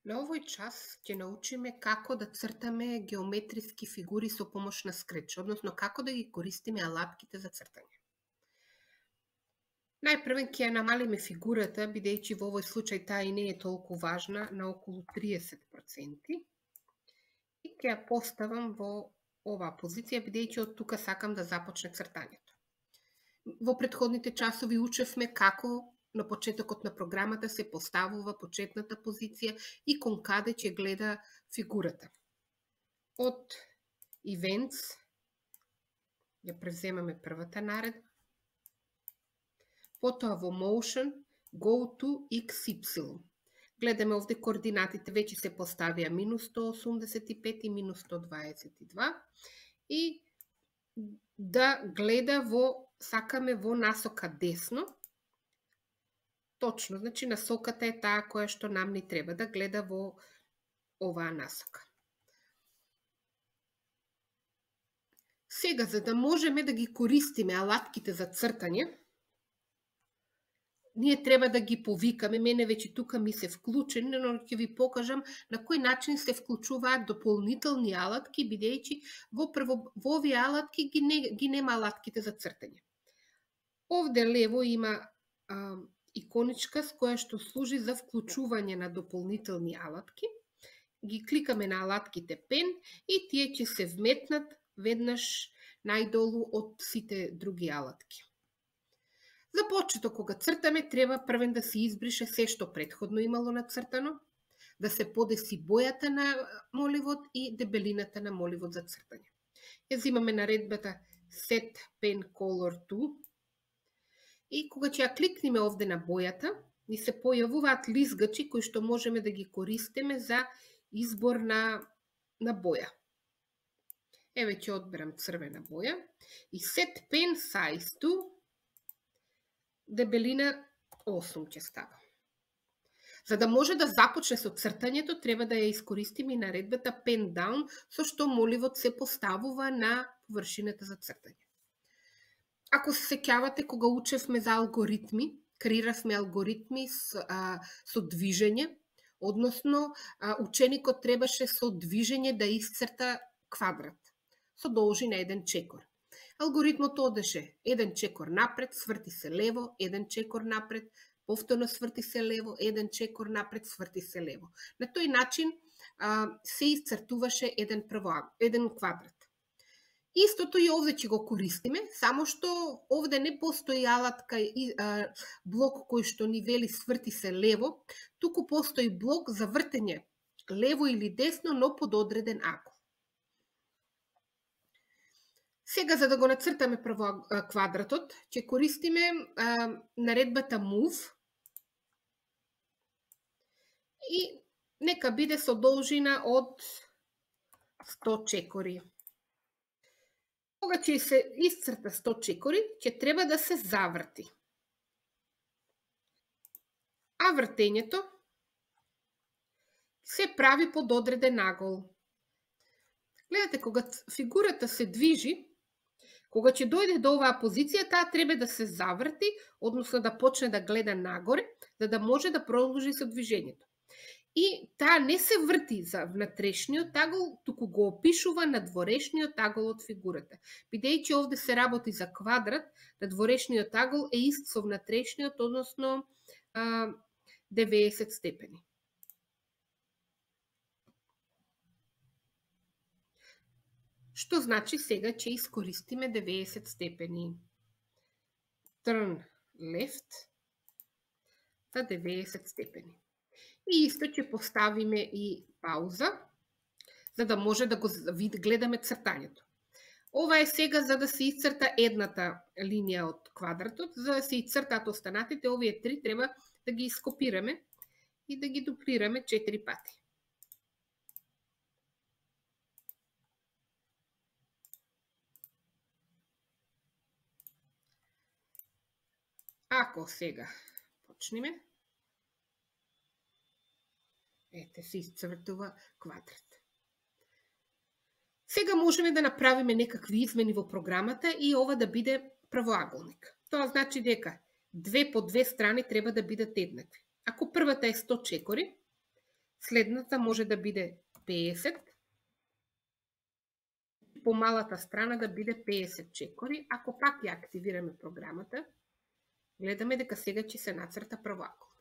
На овој час ќе научиме како да цртаме геометриски фигури со помош на Scratch, односно како да ги користиме алатките за цртање. Најпрвен ќе ја намалиме фигурата, бидејќи во овој случај таа и не е толку важна, на околу 30%. И ќе ја поставам во оваа позиција, бидејќи од тука сакам да започне цртањето. Во претходните часови учевме како на почетокот на програмата се поставува почетната позиција и кон каде ќе гледа фигурата. Од Events ја преземаме првата наредба, потоа во Motion Go to XY. Гледаме овде координатите веќе се поставија минус 185 и минус 122 и да гледа сакаме во насока десно. Точно, значи насоката е таа која што нам ни треба да гледа во оваа насока. Сега, за да можеме да ги користиме алатките за цртање, ние треба да ги повикаме, мене веќе тука ми се вклучени, но ќе ви покажам на кој начин се вклучуваат дополнителни алатки, бидејќи во овие алатки ги нема алатките за цртање. Овде лево има иконичка с која што служи за вклучување на дополнителни алатки. Ги кликаме на алатките пен и тие ќе се вметнат веднаш најдолу од сите други алатки. За почеток, кога цртаме, треба првен да се избрише се што претходно имало нацртано, да се подеси бојата на моливот и дебелината на моливот за цртање. Ја земаме наредбата Set Pen Color To и кога ќе ја кликнеме овде на бојата, ни се појавуваат лизгачи кои што можеме да ги користиме за избор на боја. Еве ќе одберам црвена боја и Set Pen Size To дебелина 8 ќе ставам. За да може да започне со цртањето, треба да ја искористиме и наредбата Pen Down, со што моливот се поставува на површината за цртање. Ако се сеќавате, кога учевме за алгоритми, креиравме алгоритми со движење, односно ученикот требаше со движење да исцрта квадрат со должина 1 чекор. Алгоритмот одеше 1 чекор напред, сврти се лево, 1 чекор напред, повторно сврти се лево, 1 чекор напред, сврти се лево. На тој начин се исцртуваше еден квадрат. Истото и овде ќе го користиме, само што овде не постои алатка и блок кој што ни вели сврти се лево, туку постои блок за вртење лево или десно, но под одреден агол. Сега, за да го нацртаме прво квадратот, ќе користиме наредбата Move и нека биде со должина од 100 чекори. Кога ќе се исцрта 100 чекори, ќе треба да се заврти. А вртењето се прави под одреден агол. Гледате, кога фигурата се движи, кога ќе дојде до оваа позиција, таа треба да се заврти, односно да почне да гледа нагоре, за да може да продолжи со движењето. И таа не се врти за внатрешниот агол, туку го опишува надворешниот агол од фигурата. Бидејќи овде се работи за квадрат, надворешниот агол е ист со внатрешниот, односно 90 степени. Што значи сега ќе искористиме 90 степени. Turn left за 90 степени. И исто ќе поставиме и пауза, за да може да го гледаме цртањето. Ова е сега за да се исцрта едната линија од квадратот, за да се исцртаат останатите, овие три треба да ги скопираме и да ги дуплираме 4 пати. Ако сега почнеме, ете се исцртува квадрат. Сега можеме да направиме некакви измени во програмата и ова да биде правоаголник. Тоа значи дека 2 по 2 страни треба да бидат еднакви. Ако првата е 100 чекори, Следната може да биде 50, помалата страна да биде 50 чекори. Ако пак ја активираме програмата, гледаме дека сега ќе се нацрта правоаголник.